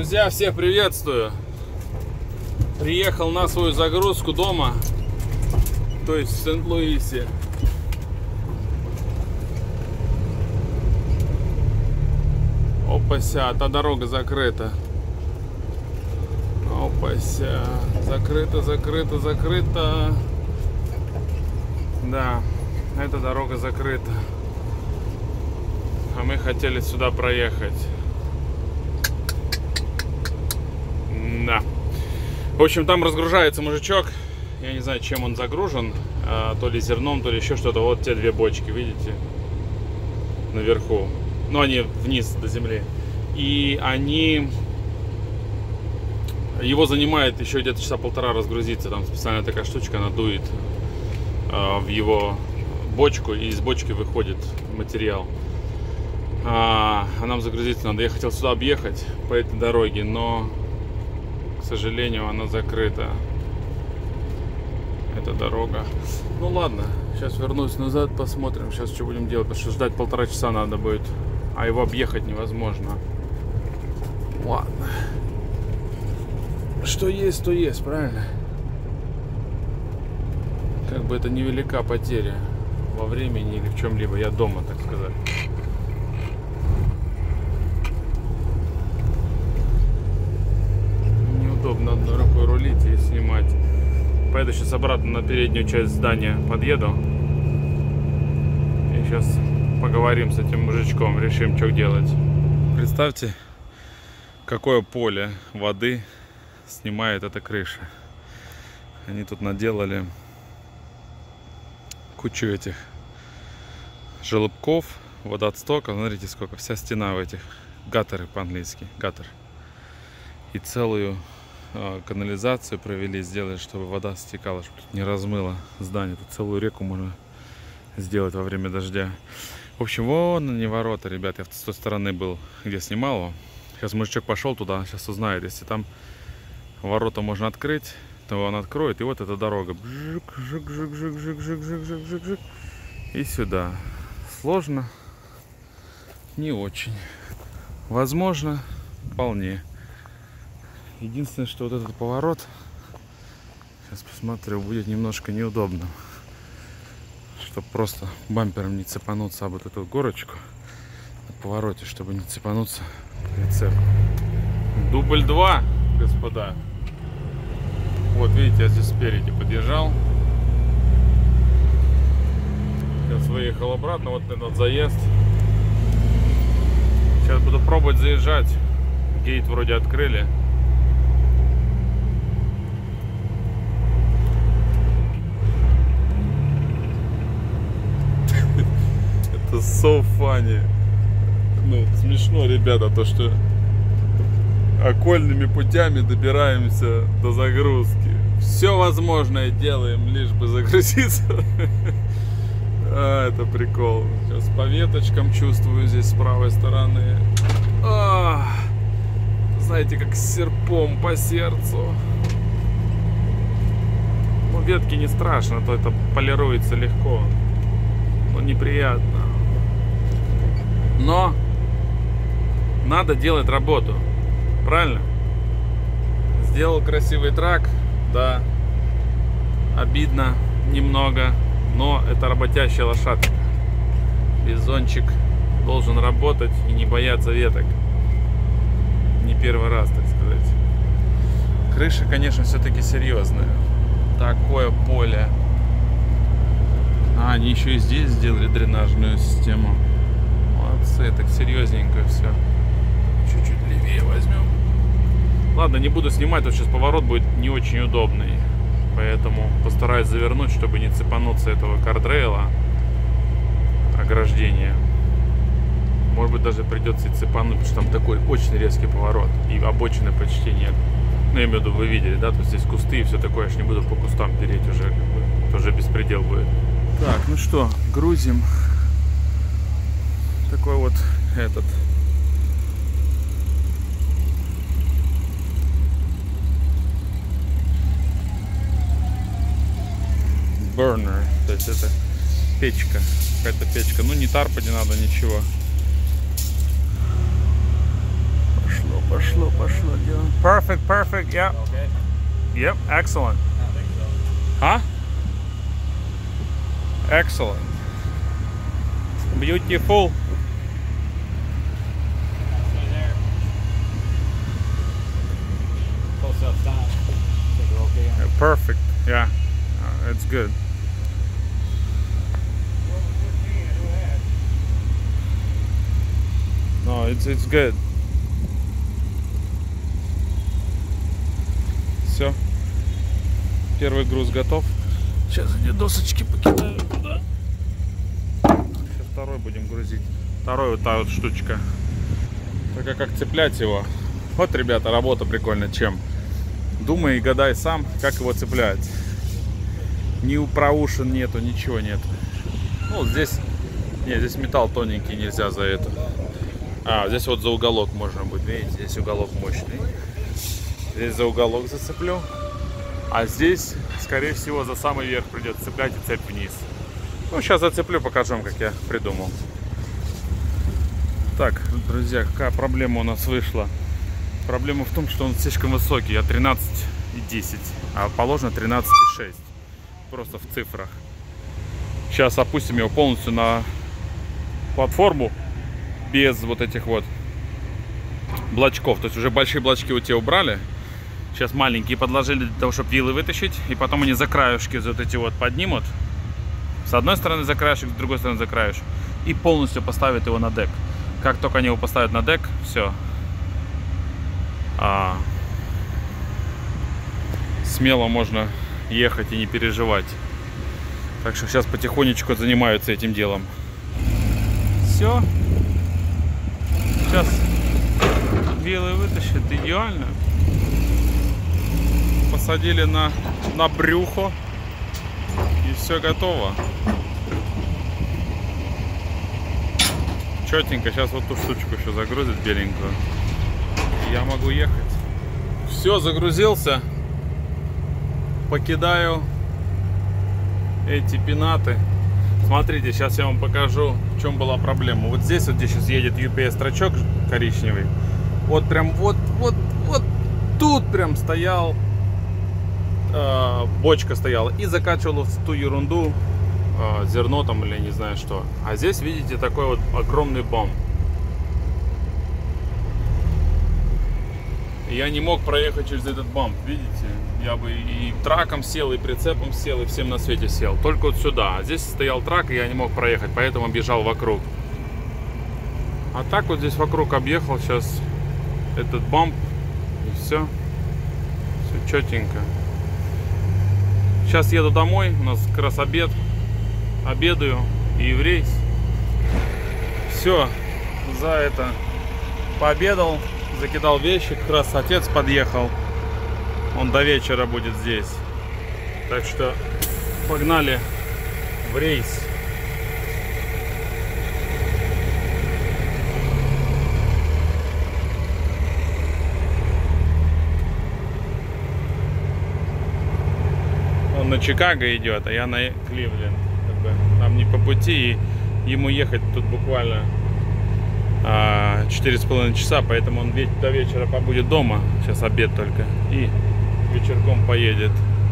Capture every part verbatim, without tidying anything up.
Друзья, всех приветствую. Приехал на свою загрузку дома, то есть в Сент-Луисе. Опася, та дорога закрыта. Опася, закрыта, закрыта, закрыта. Да, эта дорога закрыта. А мы хотели сюда проехать. Да. В общем, там разгружается мужичок. Я не знаю, чем он загружен. То ли зерном, то ли еще что-то. Вот те две бочки, видите? Наверху. Ну, они вниз до земли. И они... Его занимает еще где-то часа полтора разгрузиться. Там специальная такая штучка, она дует в его бочку. И из бочки выходит материал. А, а нам загрузиться надо. Я хотел сюда объехать по этой дороге, но, к сожалению, она закрыта. Эта дорога. Ну ладно, сейчас вернусь назад, посмотрим. Сейчас что будем делать, потому что ждать полтора часа надо будет. А его объехать невозможно. Ладно. Что есть, то есть, правильно? Как бы это невелика потеря во времени или в чем-либо. Я дома, так сказать. Неудобно одной рукой рулить и снимать. Поеду сейчас обратно на переднюю часть здания, подъеду. И сейчас поговорим с этим мужичком, решим, что делать. Представьте, какое поле воды снимает эта крыша. Они тут наделали кучу этих желобков, водоотстока. Смотрите, сколько, вся стена в этих, гаттеры по-английски, гаттер. И целую э, канализацию провели, сделали, чтобы вода стекала, чтобы тут не размыло здание. Тут целую реку можно сделать во время дождя. В общем, вон они ворота, ребят. Я с той стороны был, где снимал его. Сейчас мужичок пошел туда, сейчас узнает. Если там ворота можно открыть, то он откроет. И вот эта дорога. Бжик, жик, жик, жик, жик, жик, жик, жик, жик, жик. И сюда. Сложно? Не очень. Возможно? Вполне. Единственное, что вот этот поворот, сейчас посмотрю, будет немножко неудобно. Чтобы просто бампером не цепануться об вот эту горочку на повороте, чтобы не цепануться прицеп. Дубль два, господа. Вот, видите, я здесь спереди подъезжал. Сейчас выехал обратно, вот этот заезд. Сейчас буду пробовать заезжать. Гейт вроде открыли. Это so funny. Ну, смешно, ребята, то, что окольными путями добираемся до загрузки. Все возможное делаем, лишь бы загрузиться. А, это прикол. Сейчас по веточкам чувствую здесь с правой стороны. А, знаете, как серпом по сердцу. Ну, ветки не страшно, то это полируется легко. Но неприятно. Но надо делать работу. Правильно? Сделал красивый трак. Да. Обидно немного. Но это работящая лошадка. Бизончик должен работать и не бояться веток. Не первый раз, так сказать. Крыша, конечно, все-таки серьезная. Такое поле. А, они еще и здесь сделали дренажную систему. Молодцы, так серьезненько все. Чуть-чуть левее возьмем. Ладно, не буду снимать, потому что сейчас поворот будет не очень удобный. Поэтому постараюсь завернуть, чтобы не цепануться этого кардрейла, ограждения. Может быть, даже придется и цепануть, потому что там такой очень резкий поворот. И обочины почти нет. Ну, я имею в виду, вы видели, да? То есть здесь кусты и все такое. Я ж не буду по кустам переть уже, как бы. Это уже беспредел будет. Так, ну что, грузим. Такой вот этот. Burner, то есть это печка, какая-то печка. Ну, не тарпа, не надо ничего. Пошло, пошло, пошло дело. Perfect, perfect, yeah. Okay. Yep, excellent. I think so. Huh? Excellent. Beautiful. See there. Close up stop. I think we're okay on it. Perfect, yeah. Uh, it's good. No, it's it's good. Все. Первый груз готов. Сейчас эти досочки покидаю туда. Сейчас второй будем грузить. Второй вот та вот штучка. Только как цеплять его. Вот, ребята, работа прикольная. Чем? Думай и гадай сам, как его цеплять. Ни проушин нету, ничего нет. Ну, здесь... Нет, здесь металл тоненький, нельзя за это. А, здесь вот за уголок можно будет. Видите, здесь уголок мощный. Здесь за уголок зацеплю. А здесь, скорее всего, за самый верх придется цеплять и цепь вниз. Ну, сейчас зацеплю, покажу вам, как я придумал. Так, друзья, какая проблема у нас вышла? Проблема в том, что он слишком высокий. Я тринадцать и десять, а положено тринадцать и шесть. Просто в цифрах. Сейчас опустим его полностью на платформу. Без вот этих вот блочков. То есть уже большие блочки у тебя убрали. Сейчас маленькие подложили для того, чтобы вилы вытащить. И потом они за краюшки вот эти вот поднимут. С одной стороны за краешек, с другой стороны за краешек. И полностью поставят его на дек. Как только они его поставят на дек, все. А, смело можно ехать и не переживать. Так что сейчас потихонечку занимаются этим делом. Все. Сейчас вилы вытащат идеально. Посадили на, на брюхо. И все готово. Четенько. Сейчас вот ту штучку еще загрузит беленькую. И я могу ехать. Все, загрузился. Покидаю эти пенаты. Смотрите, сейчас я вам покажу, в чем была проблема. Вот здесь вот, где сейчас едет ю пи эс-трачок коричневый, вот прям вот, вот, вот тут прям стоял, э, бочка стояла и закачивала в ту ерунду, э, зерно там или не знаю что. А здесь, видите, такой вот огромный бамп. Я не мог проехать через этот бамп, видите? Я бы и траком сел, и прицепом сел, и всем на свете сел. Только вот сюда. А здесь стоял трак, и я не мог проехать, поэтому бежал вокруг. А так вот здесь вокруг объехал сейчас этот бамп, и все. Все четенько. Сейчас еду домой, у нас как раз обед. Обедаю и в рейс. Все, за это пообедал, закидал вещи, как раз отец подъехал. Он до вечера будет здесь. Так что погнали в рейс. Он на Чикаго идет, а я на Кливленд. Нам не по пути, и ему ехать тут буквально четыре с половиной часа, поэтому он до вечера побудет дома. Сейчас обед только. И вечерком поедет.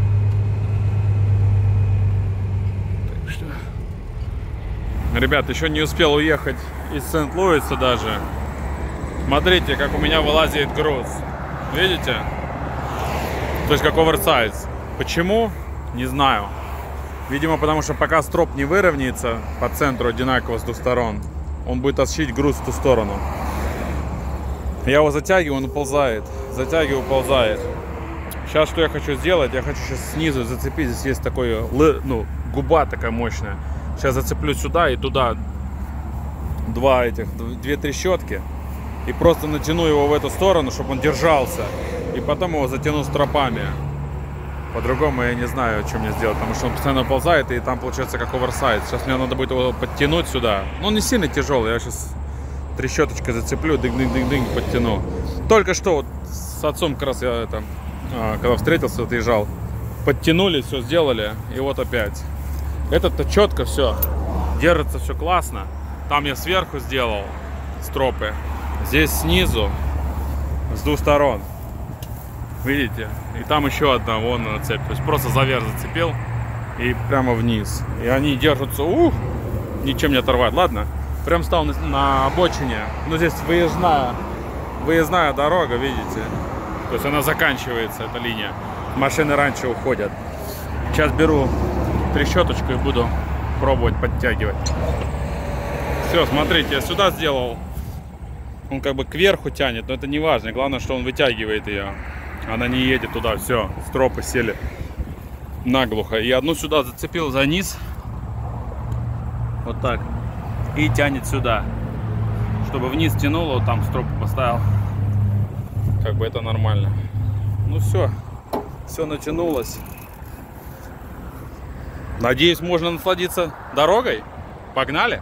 Так что... Ребят, еще не успел уехать из Сент-Луиса даже. Смотрите, как у меня вылазит груз. Видите? То есть как оверсайз. Почему? Не знаю. Видимо, потому что пока строп не выровняется по центру одинаково с двух сторон, он будет тащить груз в ту сторону. Я его затягиваю, он уползает. Затягиваю, уползает. Сейчас что я хочу сделать? Я хочу сейчас снизу зацепить. Здесь есть такой, ну, губа такая мощная. Сейчас зацеплю сюда и туда два этих, две трещотки. И просто натяну его в эту сторону, чтобы он держался. И потом его затяну стропами. По-другому я не знаю, что мне сделать, потому что он постоянно ползает, и там получается как оверсайз. Сейчас мне надо будет его подтянуть сюда. Но он не сильно тяжелый, я сейчас трещоточкой зацеплю, дынь-дынь-дынь-дынь, подтяну. Только что вот с отцом как раз я это, когда встретился, отъезжал, подтянули, все сделали, и вот опять. Этот-то четко все, держится все классно. Там я сверху сделал стропы, здесь снизу. с двух сторон. Видите? И там еще одна вон цепь. То есть просто завер зацепил и прямо вниз. И они держатся, ух, ничем не оторвать. Ладно, прям стал на, на обочине. Ну здесь выездная, выездная дорога, видите? То есть она заканчивается, эта линия. Машины раньше уходят. Сейчас беру трещоточку и буду пробовать подтягивать. Все, смотрите, я сюда сделал. Он как бы кверху тянет, но это не важно. Главное, что он вытягивает ее. Она не едет туда. Все, стропы сели наглухо. И одну сюда зацепил за низ. Вот так. И тянет сюда. Чтобы вниз тянуло, вот там стропу поставил. Как бы это нормально. Ну все. Все натянулось. Надеюсь, можно насладиться дорогой. Погнали!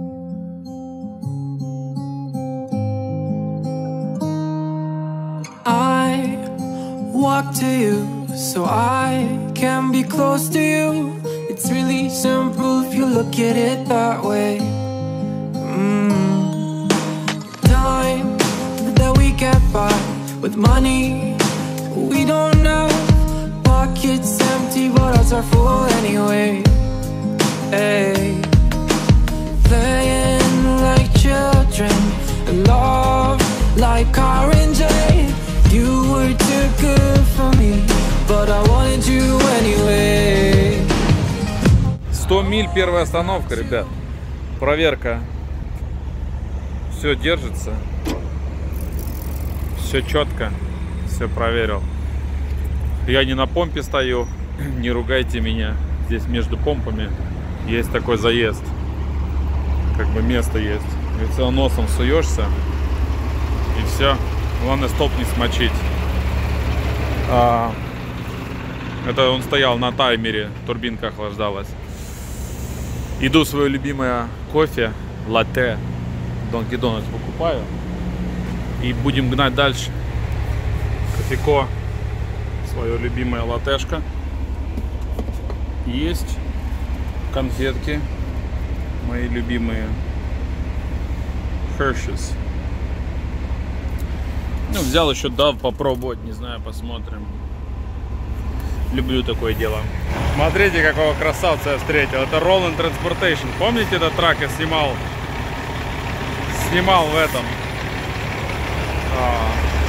I walk to you so I can be close to you. It's really simple if you look at it that way. Mm. Time that we get by with money we don't know. Pockets empty but ours are full anyway. Hey. Playing like children, love like car and J. You were too good for me, but I wanted you anyway. сто миль, первая остановка, ребят. Проверка. Все держится. Все четко. Все проверил. Я не на помпе стою. Не ругайте меня. Здесь между помпами есть такой заезд. Как бы место есть. Если носом суешься, и все. Главное, столб не смочить. А, это он стоял на таймере, турбинка охлаждалась. Иду свое любимое кофе, латте, Донки Дональдс покупаю. И будем гнать дальше. Кофейко, свое любимое латтешко. Есть конфетки, мои любимые Hershey's. Ну, взял еще дав попробовать, не знаю, посмотрим. Люблю такое дело. Смотрите, какого красавца я встретил. Это Roland Transportation. Помните этот трак я снимал? Снимал в этом. А,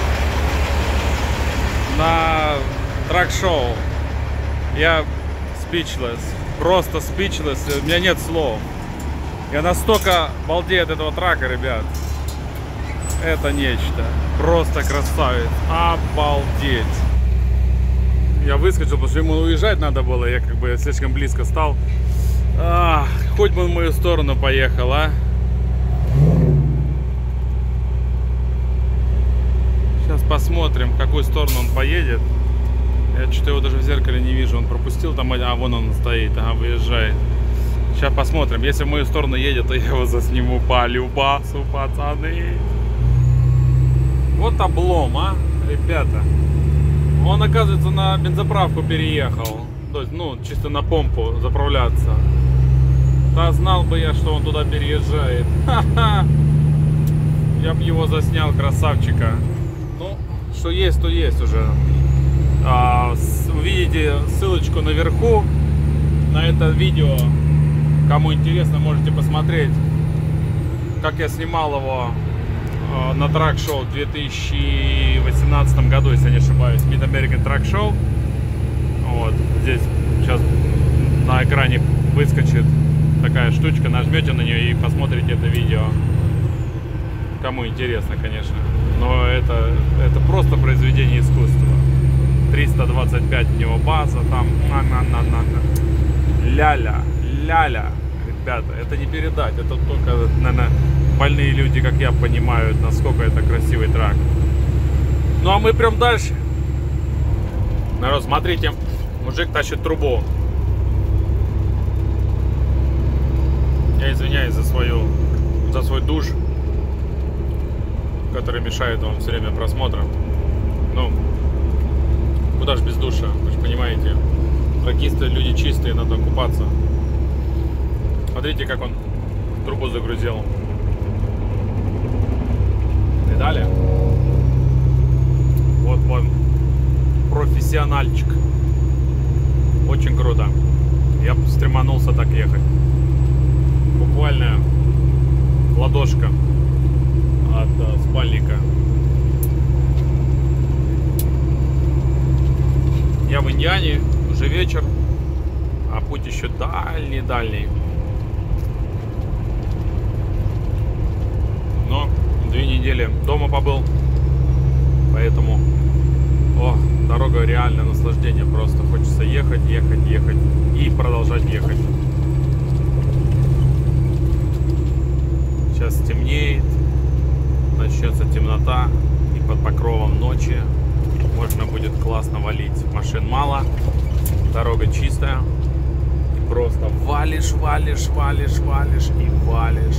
на трак-шоу. Я speechless. Просто speechless. У меня нет слов. Я настолько балдею от этого трака, ребят. Это нечто. Просто красавец. Обалдеть. Я выскочил, потому что ему уезжать надо было. Я как бы слишком близко стал. Ах, хоть бы он в мою сторону поехал, а. Сейчас посмотрим, в какую сторону он поедет. Я что-то его даже в зеркале не вижу. Он пропустил там, а вон он стоит, ага, выезжает. Сейчас посмотрим. Если в мою сторону едет, то я его засниму по любасу, пацаны. Вот облом, а, ребята. Он, оказывается, на бензоправку переехал. То есть, ну, чисто на помпу заправляться. Да знал бы я, что он туда переезжает. Ха-ха. Я бы его заснял, красавчика. Ну, что есть, то есть уже. А, с, увидите ссылочку наверху на это видео. Кому интересно, можете посмотреть, как я снимал его на трак-шоу в две тысячи восемнадцатом году, если я не ошибаюсь, Mid American Truck Show. Вот здесь сейчас на экране выскочит такая штучка, нажмете на нее и посмотрите это видео. Кому интересно, конечно. Но это, это просто произведение искусства. триста двадцать пять у него база, там на-на-на-на-на. Ля-ля, ля-ля. Ребята, это не передать, это только, наверное, больные люди, как я, понимают, насколько это красивый трак. Ну а мы прям дальше. Народ, смотрите, мужик тащит трубу. Я извиняюсь за свою, за свой душ, который мешает вам все время просмотра. Ну, куда же без душа, вы же понимаете. Тракисты люди чистые, надо купаться. Смотрите, как он трубу загрузил. Видали? Вот он, профессиональчик. Очень круто. Я стреманулся так ехать. Буквально ладошка от uh, спальника. Я в Индиане, уже вечер, а путь еще дальний-дальний. Но две недели дома побыл, поэтому о, дорога реально наслаждение, просто хочется ехать, ехать, ехать и продолжать ехать. Сейчас темнеет, начнется темнота, и под покровом ночи можно будет классно валить. Машин мало, дорога чистая, и просто валишь, валишь, валишь, валишь и валишь.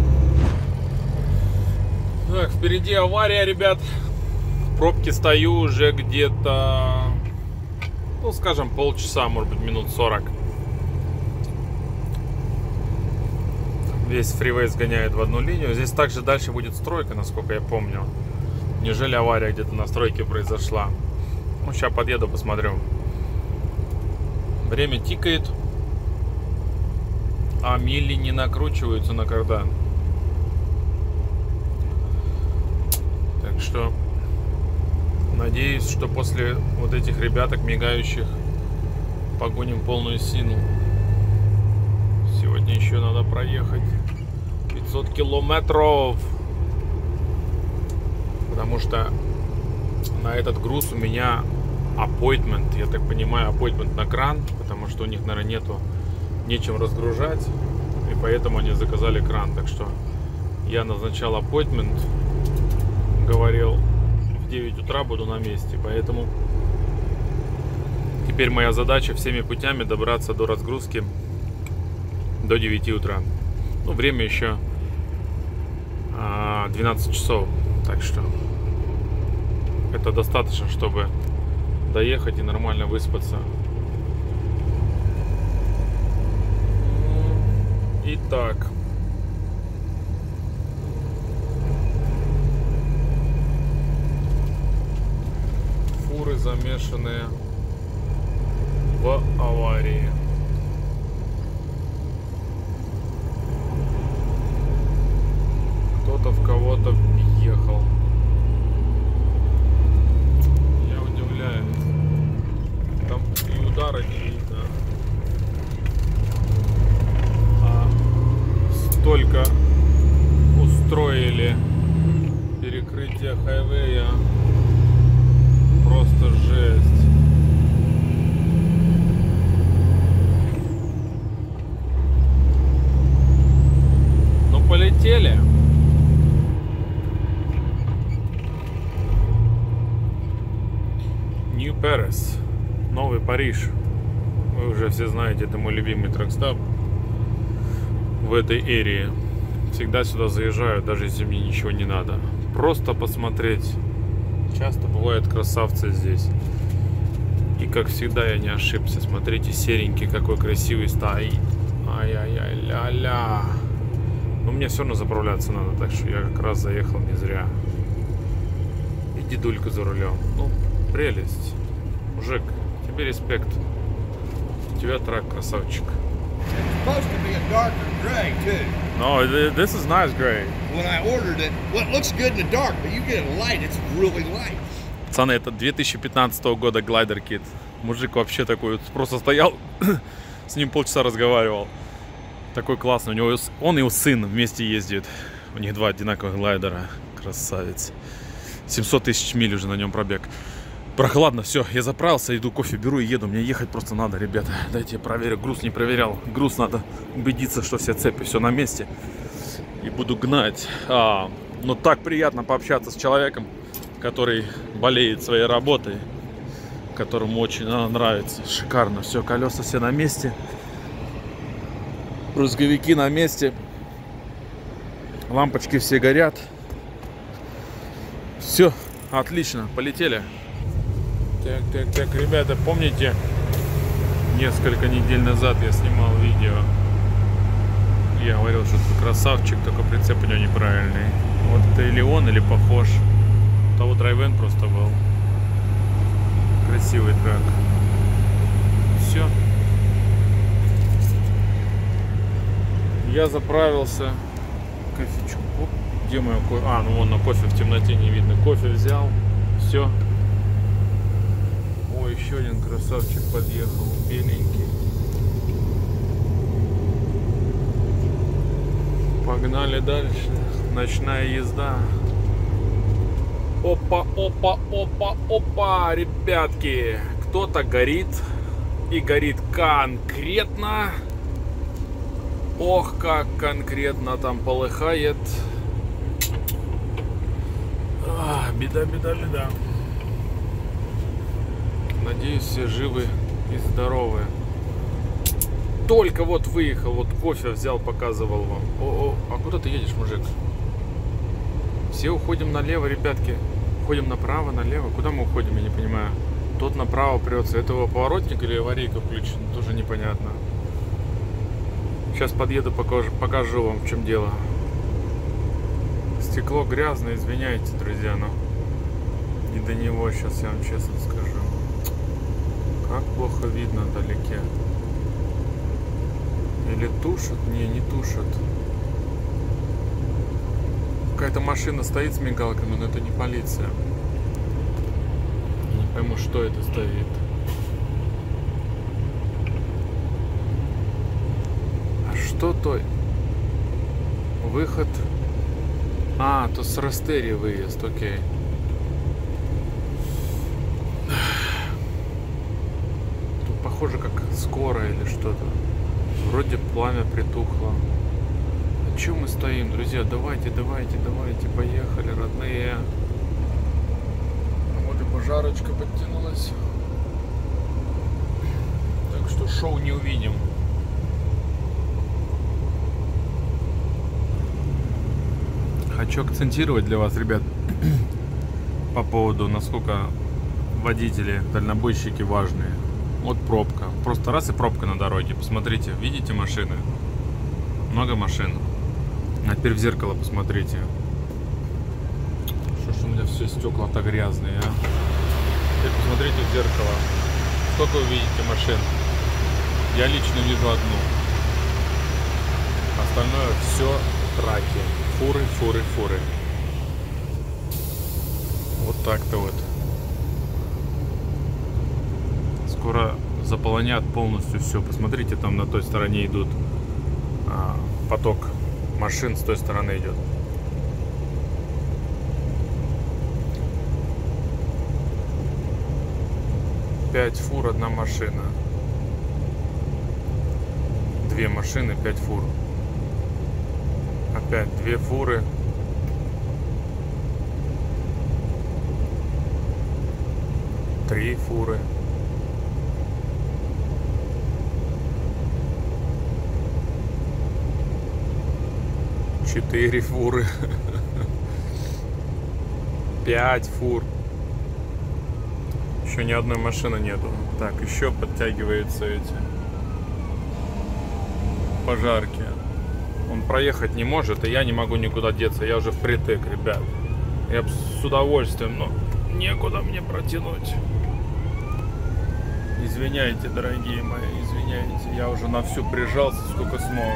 Так, впереди авария, ребят. В пробке стою уже где-то, ну, скажем, полчаса, может быть, минут сорок. Весь фривей сгоняет в одну линию. Здесь также дальше будет стройка, насколько я помню. Неужели авария где-то на стройке произошла? Ну, сейчас подъеду, посмотрю. Время тикает, а мили не накручиваются на кардан. Так что надеюсь, что после вот этих ребяток мигающих погоним полную силу. Сегодня еще надо проехать пятьсот километров. Потому что на этот груз у меня appointment, я так понимаю, appointment на кран, потому что у них, наверное, нету нечем разгружать, и поэтому они заказали кран. Так что я назначал appointment, говорил, в девять утра буду на месте, поэтому теперь моя задача всеми путями добраться до разгрузки до девяти утра. Ну, время еще двенадцать часов, так что это достаточно, чтобы доехать и нормально выспаться. Итак, фуры замешанные в аварии. Кто-то в кого-то въехал. Я удивляюсь. Там и удара не видно. А столько устроили перекрытие хайвея. Просто жесть. Ну, полетели. Нью-Перес, Новый Париж. Вы уже все знаете, это мой любимый тракстоп в этой эрии. Всегда сюда заезжаю, даже если мне ничего не надо. Просто посмотреть. Часто бывают красавцы здесь. И как всегда я не ошибся. Смотрите, серенький какой красивый стоит. Ай-яй-яй, ля-ля. Но мне все равно заправляться надо, так что я как раз заехал не зря. И дедулька за рулем. Ну, прелесть. Мужик, тебе респект. У тебя трак, красавчик. Supposed to be a darker gray too. No, this is nice gray. When I ordered it, well, it looks good in the dark, but you get a light, it's really light. Пацаны, это две тысячи пятнадцатого года Glider Kit. Мужик вообще такой, просто стоял, с ним полчаса разговаривал. Такой классный. У него он и его сын вместе ездят. У них два одинаковых глайдера. Красавец. семьсот тысяч миль уже на нем пробег. Прохладно, все, я заправился, иду кофе беру и еду. Мне ехать просто надо, ребята. Дайте я проверю, груз не проверял. Груз надо убедиться, что все цепи, все на месте. И буду гнать. А, но так приятно пообщаться с человеком, который болеет своей работой, которому очень она нравится. Шикарно, все, колеса все на месте. Брызговики на месте. Лампочки все горят. Все, отлично, полетели. Так, так, так, ребята, помните, несколько недель назад я снимал видео. Я говорил, что это красавчик, только прицеп у него неправильный. Вот это или он, или похож. У того драйвен просто был. красивый трек. Все. Я заправился. Кофечку. Где мой кофе? А, ну вон на кофе в темноте не видно. Кофе взял. Все. О, еще один красавчик подъехал. Беленький. Погнали дальше. Ночная езда. Опа, опа, опа, опа, ребятки. Кто-то горит. И горит конкретно. Ох, как конкретно там полыхает. А, беда, беда, беда. Надеюсь, все живы и здоровы. Только вот выехал, вот кофе взял, показывал вам. О, о, а куда ты едешь, мужик? Все уходим налево, ребятки. Уходим направо, налево. Куда мы уходим, я не понимаю. Тот направо прется. Это его поворотник или аварийка включена? Тоже непонятно. Сейчас подъеду, покажу, покажу вам, в чем дело. Стекло грязное, извиняйте, друзья, но не до него сейчас, я вам честно скажу. Как плохо видно вдалеке. Или тушат? Не, не тушат. Какая-то машина стоит с мигалками, но это не полиция. Не пойму, что это стоит. А что то? Выход. А, то с Растерии выезд, окей. Тут похоже как скорая или что-то. Вроде пламя притухло. А чё мы стоим, друзья? Давайте, давайте, давайте, поехали, родные. Вот и пожарочка подтянулась. Так что шоу не увидим. Хочу акцентировать для вас, ребят, по поводу, насколько водители, дальнобойщики важные. Вот пробка. Просто раз и пробка на дороге. Посмотрите, видите машины? Много машин. А теперь в зеркало посмотрите. Что ж у меня все стекла-то грязные, а? Теперь посмотрите в зеркало. Сколько вы видите машин? Я лично вижу одну. Остальное все траки. Фуры, фуры, фуры. Вот так-то вот. Скоро заполонят полностью все. Посмотрите, там на той стороне идут а, поток машин, с той стороны идет. Пять фур, одна машина. Две машины, пять фур. Опять две фуры. Три фуры. Четыре фуры. Пять фур. Еще ни одной машины нету. Так, еще подтягиваются эти пожарки. Он проехать не может, и я не могу никуда деться. Я уже впритык, ребят. Я бы с удовольствием, но некуда мне протянуть. Извиняйте, дорогие мои, извиняйте. Я уже на всю прижался, сколько смог.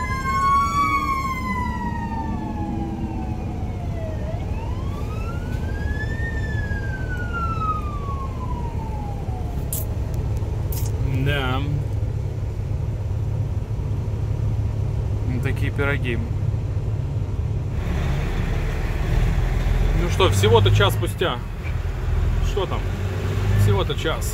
Да. Такие пироги. Ну что, всего-то час спустя. Что там? Всего-то час.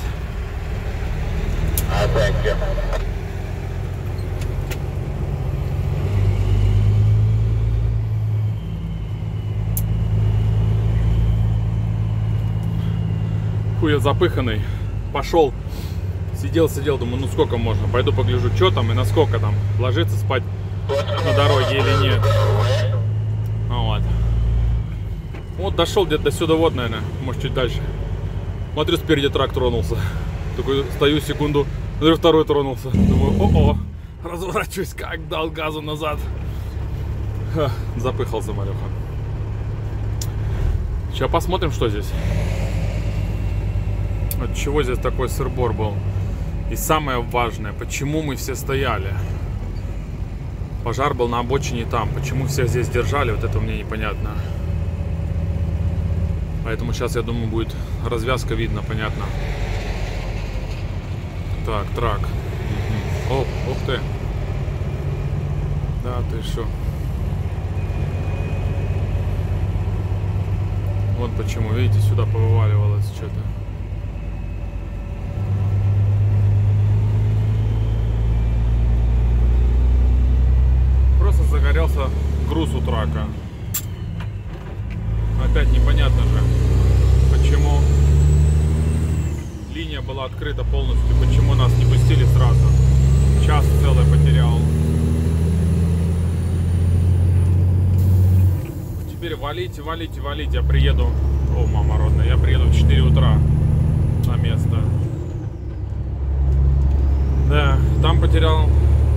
Фу, я запыханный. Пошел. Сидел, сидел, думаю, ну сколько можно. Пойду погляжу, что там и насколько там. Ложиться спать на дороге или нет. Вот. Вот дошел где-то до сюда, вот, наверное, может чуть дальше. Смотрю, спереди трак тронулся. Такой стою секунду, смотрю, второй тронулся. Думаю, о-о, разворачиваюсь, как дал газу назад. Ха, запыхался, малюха. Сейчас посмотрим, что здесь. от чего здесь такой сыр-бор был. И самое важное, почему мы все стояли. Пожар был на обочине там. Почему все здесь держали, вот это мне непонятно. Поэтому сейчас, я думаю, будет развязка видно, понятно. Так, трак. Угу. Оп, ух ты. Да, ты что? Вот почему, видите, сюда повываливалось что-то. Просто загорелся груз у трака. Опять непонятно же, почему линия была открыта полностью, почему нас не пустили сразу. Час целый потерял. Теперь валите, валите, валите. Я приеду. О, мама родная, я приеду в четыре утра на место. Да, там потерял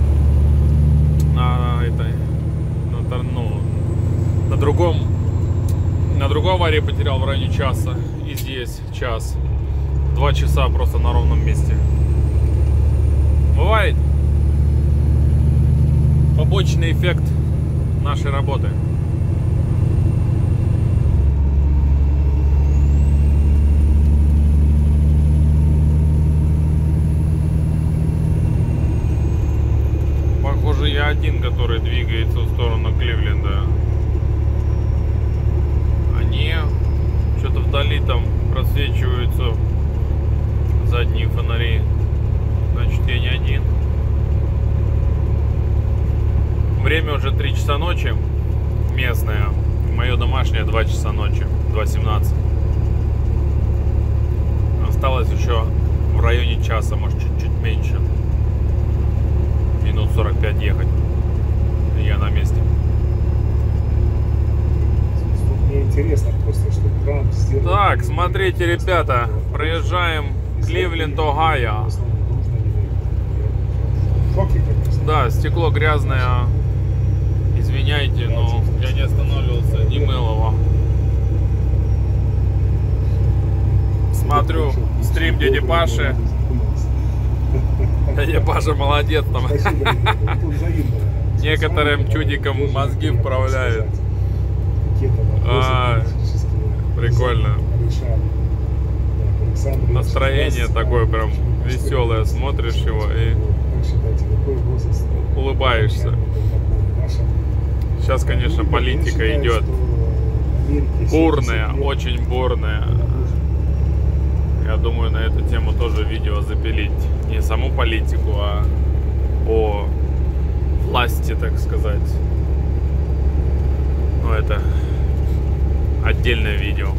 на этой, на, ну, на другом, на другой аварии потерял в районе часа. И здесь час. Два часа просто на ровном месте. Бывает побочный эффект нашей работы. Похоже, я один, который двигается в сторону Кливленда. Они что-то вдали там просвечиваются задние фонари. Значит, я не один. Время уже три часа ночи. Местное. Мое домашнее два часа ночи. два семнадцать. Осталось еще в районе часа, может чуть-чуть меньше. Минут сорок пять ехать. И я на месте. Мне интересно просто, что Трамп сделал... Так, смотрите, ребята. Проезжаем Кливленд, Огайо. Да, стекло грязное. Извиняйте, но я не останавливался, не мыл его. Смотрю стрим дяди Паши. Дядя Паша молодец там. Некоторым чудикам мозги вправляет. А, прикольно. Настроение такое прям веселое. Смотришь его и улыбаешься. Сейчас, конечно, политика идет бурная, очень бурная. Я думаю, на эту тему тоже видео запилить. Не саму политику, а о власти, так сказать. Ну, это отдельное видео.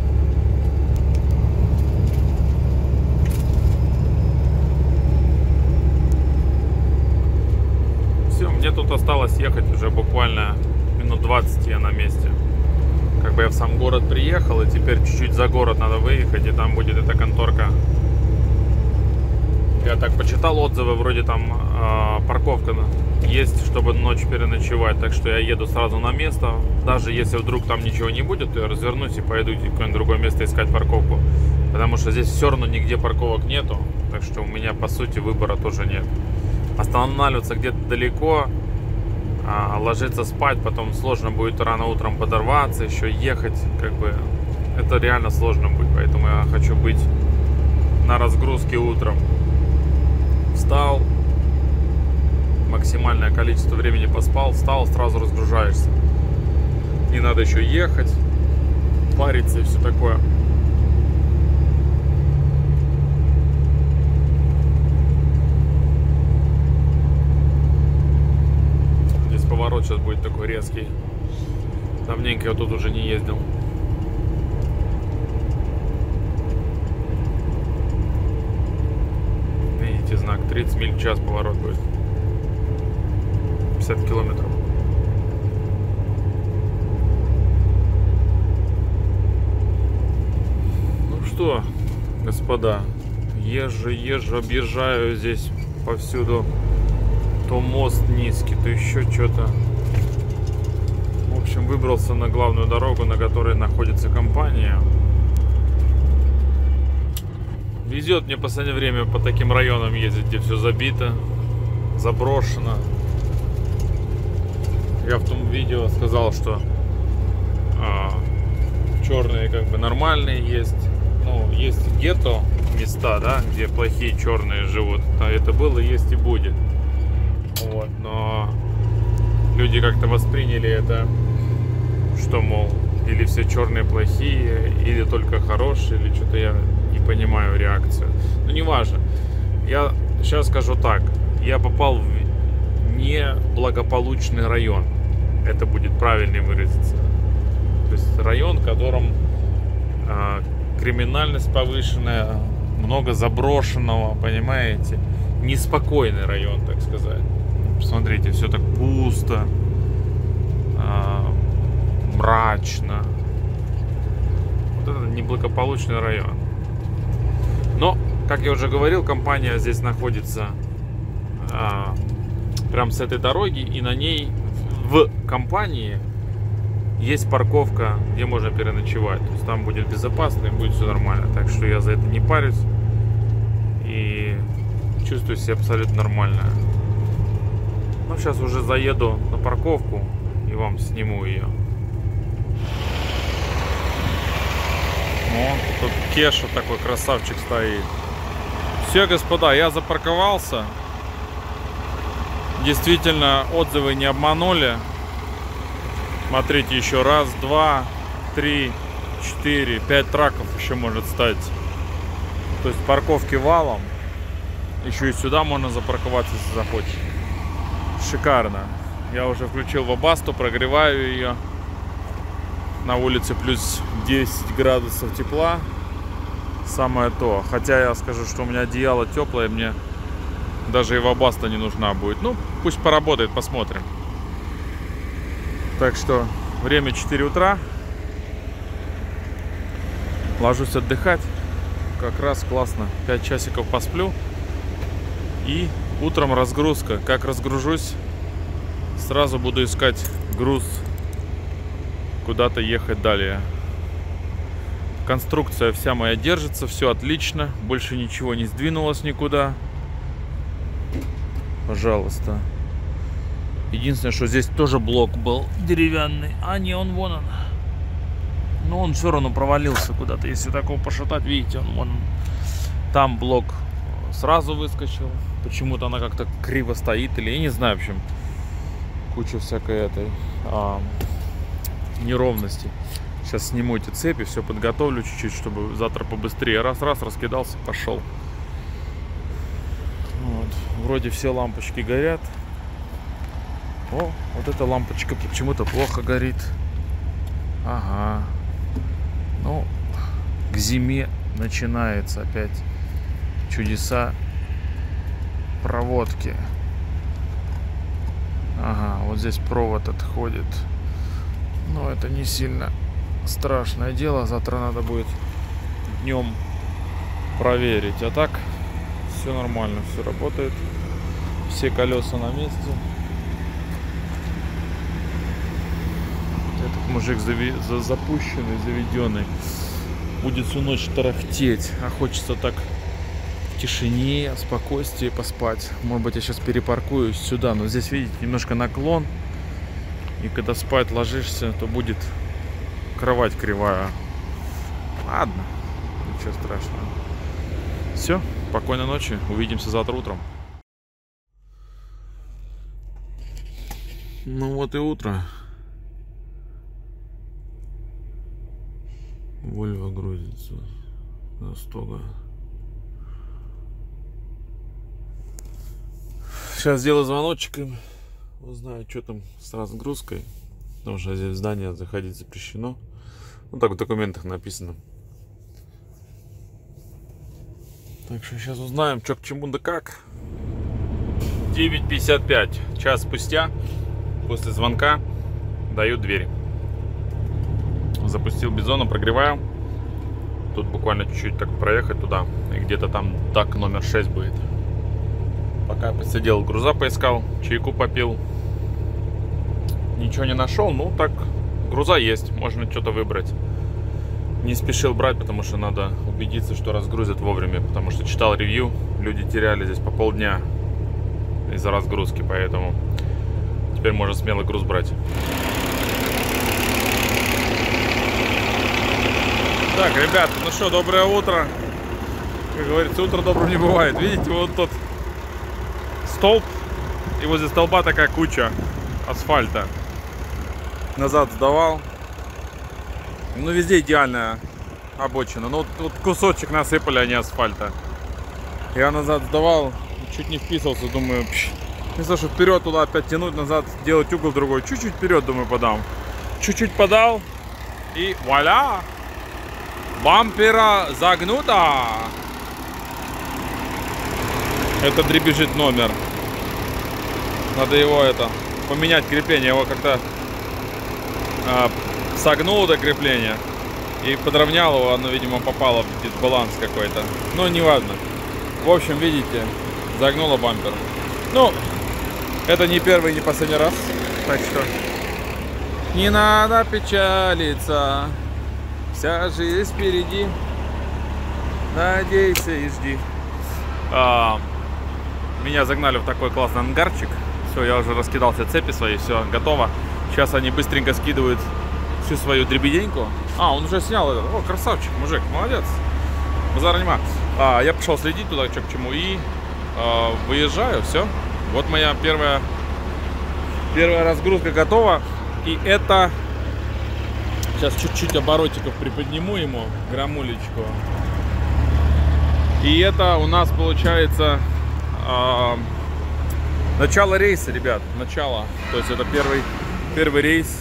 Все, мне тут осталось ехать уже буквально минут двадцать, я на месте. Как бы я в сам город приехал, и теперь чуть-чуть за город надо выехать, и там будет эта конторка. Я так почитал отзывы, вроде там э, парковка есть, чтобы ночь переночевать. Так что я еду сразу на место. Даже если вдруг там ничего не будет, то я развернусь и пойду в какое-нибудь другое место искать парковку. Потому что здесь все равно нигде парковок нету. Так что у меня, по сути, выбора тоже нет. Останавливаться где-то далеко, а ложиться спать, потом сложно будет рано утром подорваться, еще ехать, как бы, это реально сложно будет, поэтому я хочу быть на разгрузке утром. Встал, максимальное количество времени поспал, встал, сразу разгружаешься. Не надо еще ехать, париться и все такое. Поворот сейчас будет такой резкий. Давненько я тут уже не ездил. Видите знак, тридцать миль в час поворот будет. пятьдесят километров. Ну что, господа, езжу, езжу, объезжаю здесь повсюду. То мост низкий, то еще что-то. В общем, выбрался на главную дорогу, на которой находится компания. Везет мне в последнее время по таким районам ездить, где все забито, заброшено. Я в том видео сказал, что а, черные как бы нормальные есть. Ну, есть гетто места, да, где плохие черные живут. А это было, есть и будет. Вот, но люди как-то восприняли это, что, мол, или все черные плохие, или только хорошие, или что-то я не понимаю реакцию. Ну, неважно. Я сейчас скажу так. Я попал в неблагополучный район. Это будет правильнее выразиться. То есть район, в котором э, криминальность повышенная, много заброшенного, понимаете? Неспокойный район, так сказать. Посмотрите, все так пусто, э, мрачно. Вот это неблагополучный район. Но, как я уже говорил, компания здесь находится а, прям с этой дороги, и на ней в компании есть парковка, где можно переночевать. То есть там будет безопасно и будет все нормально. Так что я за это не парюсь и чувствую себя абсолютно нормально. Ну, сейчас уже заеду на парковку и вам сниму ее. О, тут Кеша такой красавчик стоит. Все, господа, я запарковался. Действительно, отзывы не обманули. Смотрите, еще раз, два, три, четыре, пять траков еще может стать. То есть парковки валом. Еще и сюда можно запарковаться, если захочешь. Шикарно. Я уже включил вабасту, прогреваю ее. На улице плюс десять градусов тепла. Самое то. Хотя я скажу, что у меня одеяло теплое, мне даже и вабаста не нужна будет. Ну, пусть поработает, посмотрим. Так что время четыре утра. Ложусь отдыхать. Как раз классно. пять часиков посплю. И утром разгрузка. Как разгружусь, сразу буду искать груз, куда-то ехать далее. Конструкция вся моя держится, все отлично, больше ничего не сдвинулось никуда. Пожалуйста. Единственное, что здесь тоже блок был деревянный, а не, он вон он. Но он все равно провалился куда-то. Если такого пошатать, видите, он вон. Там блок сразу выскочил. Почему-то она как-то криво стоит, или я не знаю, в общем, куча всякой этой а, неровности. Сейчас сниму эти цепи, все подготовлю чуть-чуть, чтобы завтра побыстрее. Раз-раз, раскидался, пошел. Вот. Вроде все лампочки горят. О, вот эта лампочка почему-то плохо горит. Ага. Ну, к зиме начинается опять чудеса проводки. Ага, вот здесь провод отходит. Но это не сильно страшное дело. Завтра надо будет днем проверить. А так все нормально, все работает. Все колеса на месте. Этот мужик зави... за... запущенный, заведенный. Будет всю ночь тарахтеть. А хочется так в тишине, спокойствии поспать. Может быть, я сейчас перепаркуюсь сюда. Но здесь, видите, немножко наклон. И когда спать ложишься, то будет кровать кривая. Ладно, ничего страшного. Все, спокойной ночи. Увидимся завтра утром. Ну вот и утро. Вольво грузится на стога. Сейчас сделаю звоночек им. Узнаю, что там с разгрузкой. Потому что здесь в здание заходить запрещено. Ну так в документах написано. Так что сейчас узнаем, что к чему да как. девять пятьдесят пять. Час спустя, после звонка, даю двери. Запустил Бизона, прогреваю. Тут буквально чуть-чуть так проехать туда. И где-то там так номер шесть будет. Пока я посидел, груза поискал, чайку попил. Ничего не нашел, ну так, груза есть, можно что-то выбрать. не спешил брать, потому что надо убедиться, что разгрузят вовремя. Потому что читал ревью, люди теряли здесь по полдня из-за разгрузки, поэтому теперь можно смело груз брать. Так, ребята, ну что, доброе утро. Как говорится, утро добрым не бывает. Видите, вот тот столб, и возле столба такая куча асфальта. Назад сдавал. Ну, везде идеальная обочина. Ну, вот, вот кусочек насыпали, а не асфальта. Я назад сдавал, чуть не вписался, думаю, пш, вместо что вперед туда опять тянуть, назад делать угол другой. Чуть-чуть вперед, думаю, подам. Чуть-чуть подал, и вуаля! Бампера загнуто! Это дребезжит номер. Надо его это поменять крепление, его как-то а, согнул до крепления и подровнял его, оно, видимо, попало в дисбаланс какой-то. Ну, не важно. В общем, видите, загнуло бампер. Ну, это не первый, не последний раз, так что не надо печалиться. Вся жизнь впереди. Надейся и жди. А, меня загнали в такой классный ангарчик. Все, я уже раскидал все цепи свои, все готово. Сейчас они быстренько скидывают всю свою дребеденьку. А, он уже снял это. О, красавчик, мужик, молодец. Базара нема. А, я пошел следить туда, что к чему. И а, выезжаю, все. Вот моя первая, первая разгрузка готова. И это... Сейчас чуть-чуть оборотиков приподниму ему, граммулечку. И это у нас получается э, начало рейса, ребят. Начало. То есть это первый, первый рейс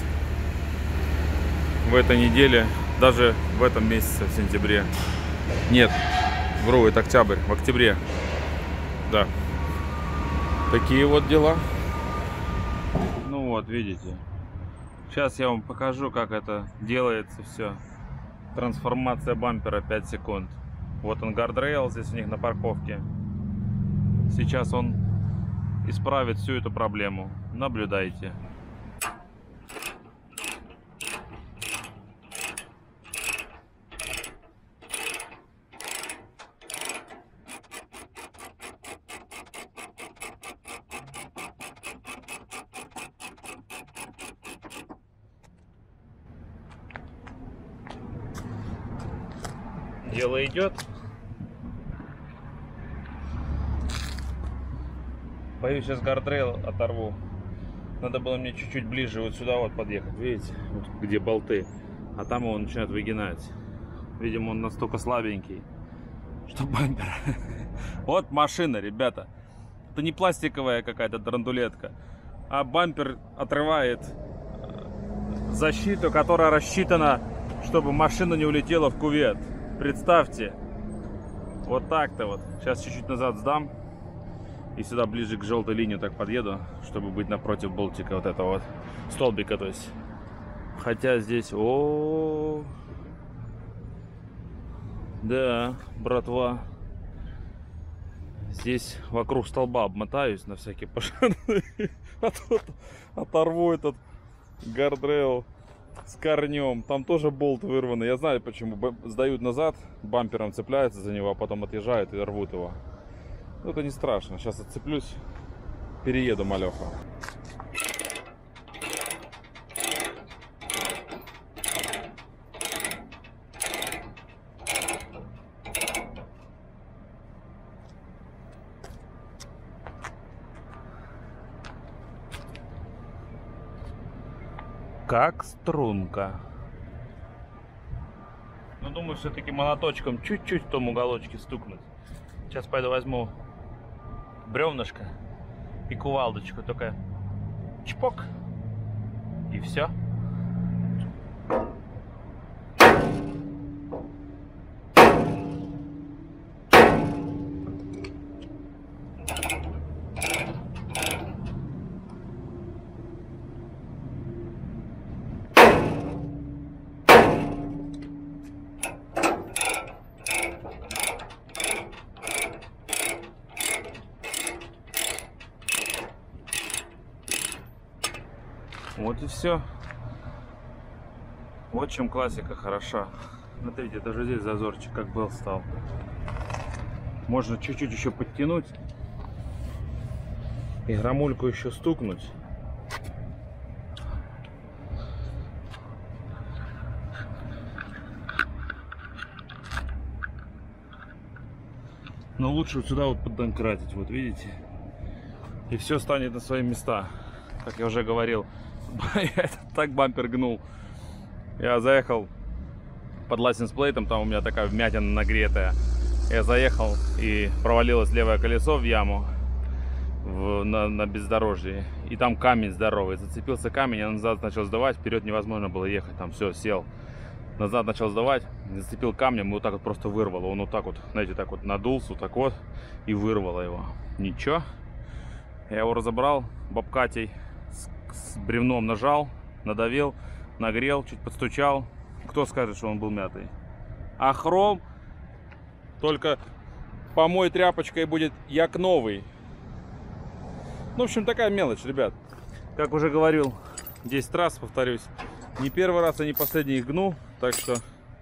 в этой неделе. Даже в этом месяце, в сентябре. Нет, вру, это октябрь, в октябре. Да. Такие вот дела. Ну вот, видите. Сейчас я вам покажу, как это делается все. Трансформация бампера пять секунд. Вот он, гардрейл здесь у них на парковке. Сейчас он исправит всю эту проблему. Наблюдайте. Дело идет. Боюсь, сейчас гардрейл оторву. Надо было мне чуть-чуть ближе вот сюда вот подъехать. Видите, вот где болты. А там его начинает выгинать. Видимо, он настолько слабенький, что бампер. Вот машина, ребята. Это не пластиковая какая-то драндулетка, а бампер отрывает защиту, которая рассчитана, чтобы машина не улетела в кювет. Представьте, вот так-то вот. Сейчас чуть-чуть назад сдам и сюда ближе к желтой линии так подъеду, чтобы быть напротив болтика вот этого вот столбика, то есть. Хотя здесь, о, да, братва, здесь вокруг столба обмотаюсь на всякий пожарный, а тут оторву этот гардрейл с корнем. Там тоже болт вырванный. Я знаю почему. Сдают назад, бампером цепляются за него, а потом отъезжают и рвут его. Но это не страшно. Сейчас отцеплюсь, перееду малеха. Как струнка. Но думаю, все-таки молоточком чуть-чуть в том уголочке стукнуть. Сейчас пойду возьму бревнышко и кувалдочку, только чпок, и все. Вот и все. Вот чем классика хороша. Смотрите, даже здесь зазорчик как был стал. Можно чуть-чуть еще подтянуть и грамульку еще стукнуть. Но лучше вот сюда вот поддонкратить, вот видите, и все станет на свои места. Как я уже говорил, я так бампер гнул. Я заехал под лайсенс-плейтом, там у меня такая вмятина нагретая. Я заехал и провалилось левое колесо в яму в, на, на бездорожье. И там камень здоровый. Зацепился камень, я назад начал сдавать, вперед невозможно было ехать. Там все, сел. Назад начал сдавать, зацепил камнем и вот так вот просто вырвало. Он вот так вот, знаете, так вот надулся, вот так вот, и вырвало его. Ничего. Я его разобрал бобкатей, с, с бревном нажал, надавил, нагрел, чуть подстучал. Кто скажет, что он был мятый? А хром только помой тряпочкой, будет як новый. Ну, в общем, такая мелочь, ребят. Как уже говорил десять раз, повторюсь, не первый раз и не последний их гну. Так что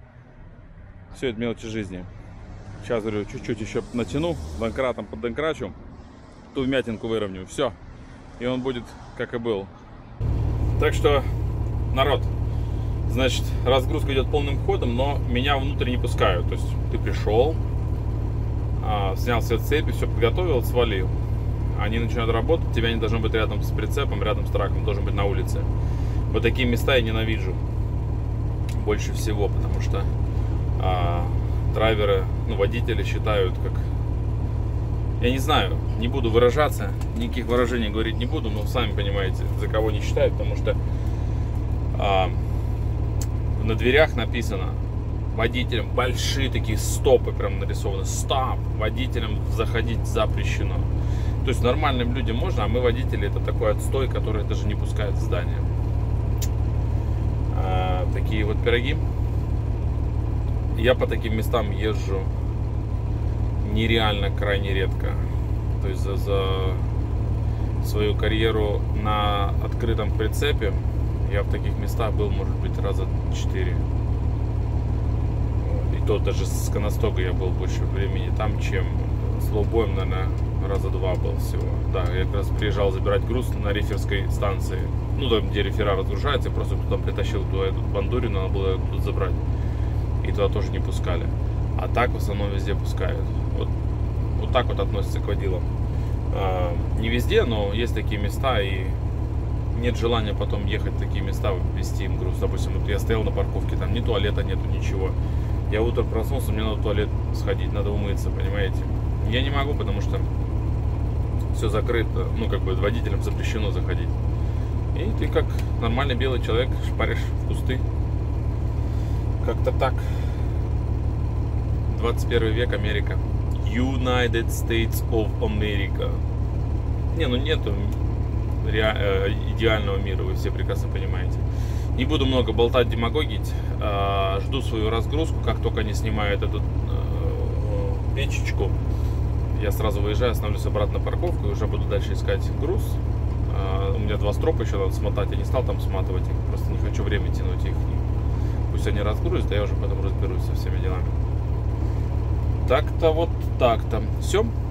все это мелочи жизни. Сейчас, говорю, чуть-чуть еще натяну, донкратом поддонкрачу, ту вмятинку выровняю. Все. И он будет как и был. Так что, народ, значит, разгрузка идет полным ходом, но меня внутрь не пускают. То есть ты пришел, снял все цепи, все подготовил, свалил. Они начинают работать, тебя не должно быть рядом с прицепом, рядом с траком, должен быть на улице. Вот такие места я ненавижу больше всего, потому что а, драйверы, ну, водители считают как... Я не знаю, не буду выражаться, никаких выражений говорить не буду, но сами понимаете, за кого не считают, потому что а, на дверях написано водителям, большие такие стопы прям нарисованы, стоп, водителям заходить запрещено. То есть нормальным людям можно, а мы, водители, это такой отстой, который даже не пускают в здание. А, такие вот пироги. Я по таким местам езжу нереально крайне редко. То есть за, за свою карьеру на открытом прицепе я в таких местах был, может быть, раза четыре. И то даже с Коностога я был больше времени там, чем с лоубоем, наверное, раза два был всего. Да, я как раз приезжал забирать груз на реферской станции. Ну, там, где рефера разгружается, я просто туда притащил туда эту бандурину, надо было тут забрать. И туда тоже не пускали. А так в основном везде пускают. Вот, вот так вот относятся к водилам. А, не везде, но есть такие места, и нет желания потом ехать в такие места, везти им груз. Допустим, вот я стоял на парковке, там ни туалета нету, ничего. Я утром проснулся, мне надо в туалет сходить, надо умыться, понимаете? Я не могу, потому что все закрыто, ну, как бы водителям запрещено заходить. И ты как нормальный белый человек шпаришь в кусты. Как-то так. двадцать первый век, Америка. United States of America. Не, ну нету ре... идеального мира, вы все прекрасно понимаете. Не буду много болтать, демагогить. Жду свою разгрузку. Как только они снимают эту печечку, я сразу выезжаю, становлюсь обратно на парковку и уже буду дальше искать груз. У меня два стропа еще надо смотать, я не стал там сматывать их, просто не хочу время тянуть их. Пусть они разгрузят, а я уже потом разберусь со всеми делами. Так-то вот так-то. Все.